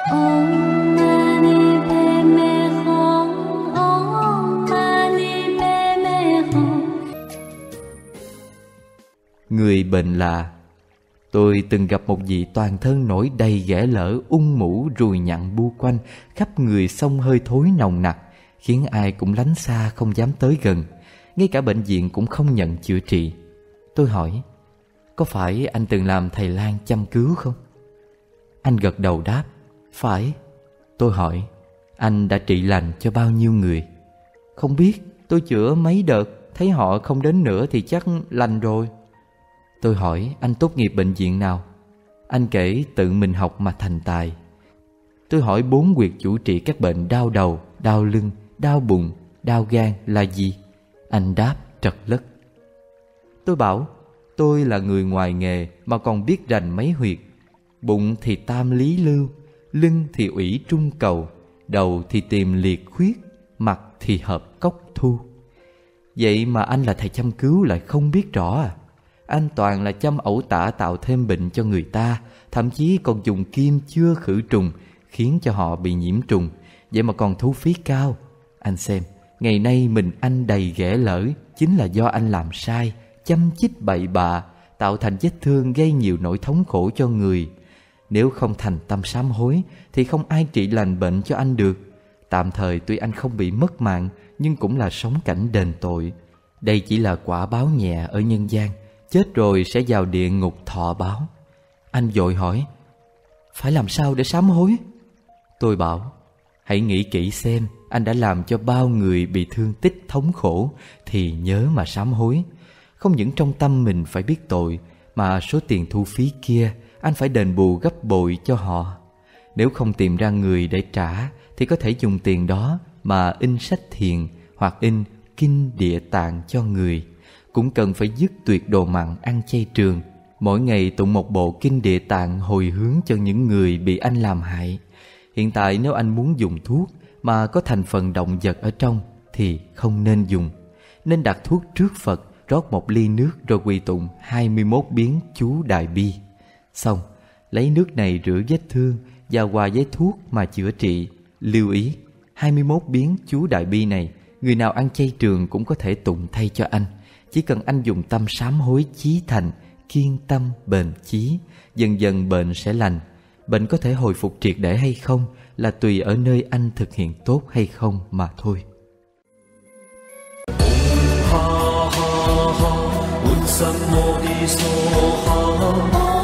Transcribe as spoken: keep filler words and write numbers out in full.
Người bệnh lạ. Tôi từng gặp một vị toàn thân nổi đầy ghẻ lở, ung mũ, ruồi nhặn bu quanh, khắp người xông hơi thối nồng nặc, khiến ai cũng lánh xa không dám tới gần. Ngay cả bệnh viện cũng không nhận chữa trị. Tôi hỏi, có phải anh từng làm thầy lang chăm cứu không? Anh gật đầu đáp, phải. Tôi hỏi, anh đã trị lành cho bao nhiêu người? Không biết, tôi chữa mấy đợt, thấy họ không đến nữa thì chắc lành rồi. Tôi hỏi, anh tốt nghiệp bệnh viện nào? Anh kể tự mình học mà thành tài. Tôi hỏi bốn quyệt chủ trị các bệnh đau đầu, đau lưng, đau bụng, đau gan là gì? Anh đáp trật lất. Tôi bảo, tôi là người ngoài nghề mà còn biết rành mấy huyệt. Bụng thì tam lý lưu, lưng thì ủy trung cầu, đầu thì tìm liệt khuyết, mặt thì hợp cốc thu. Vậy mà anh là thầy chăm cứu lại không biết rõ à? Anh toàn là chăm ẩu tả tạo thêm bệnh cho người ta, thậm chí còn dùng kim chưa khử trùng, khiến cho họ bị nhiễm trùng. Vậy mà còn thu phí cao. Anh xem, ngày nay mình anh đầy ghẻ lở, chính là do anh làm sai, chăm chích bậy bạ, tạo thành vết thương gây nhiều nỗi thống khổ cho người. Nếu không thành tâm sám hối thì không ai trị lành bệnh cho anh được. Tạm thời tuy anh không bị mất mạng, nhưng cũng là sống cảnh đền tội. Đây chỉ là quả báo nhẹ ở nhân gian, chết rồi sẽ vào địa ngục thọ báo. Anh vội hỏi, phải làm sao để sám hối? Tôi bảo, hãy nghĩ kỹ xem anh đã làm cho bao người bị thương tích thống khổ thì nhớ mà sám hối. Không những trong tâm mình phải biết tội, mà số tiền thu phí kia anh phải đền bù gấp bội cho họ. Nếu không tìm ra người để trả thì có thể dùng tiền đó mà in sách thiền hoặc in kinh địa tạng cho người. Cũng cần phải dứt tuyệt đồ mặn ăn chay trường, mỗi ngày tụng một bộ kinh địa tạng hồi hướng cho những người bị anh làm hại. Hiện tại nếu anh muốn dùng thuốc mà có thành phần động vật ở trong thì không nên dùng. Nên đặt thuốc trước Phật, rót một ly nước rồi quỳ tụng hai mươi mốt biến chú Đại Bi. Xong, lấy nước này rửa vết thương và hòa với thuốc mà chữa trị. Lưu ý, hai mươi mốt biến chú Đại Bi này, người nào ăn chay trường cũng có thể tụng thay cho anh. Chỉ cần anh dùng tâm sám hối chí thành, kiên tâm bền chí, dần dần bệnh sẽ lành. Bệnh có thể hồi phục triệt để hay không là tùy ở nơi anh thực hiện tốt hay không mà thôi. Ha ha ha,